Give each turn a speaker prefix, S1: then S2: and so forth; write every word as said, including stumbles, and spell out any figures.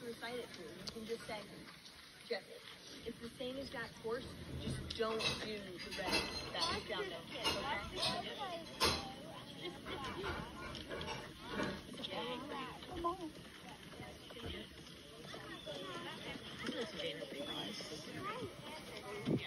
S1: to recite it to. You can just say, just, it's the same exact course, just don't do the red that is down there, okay?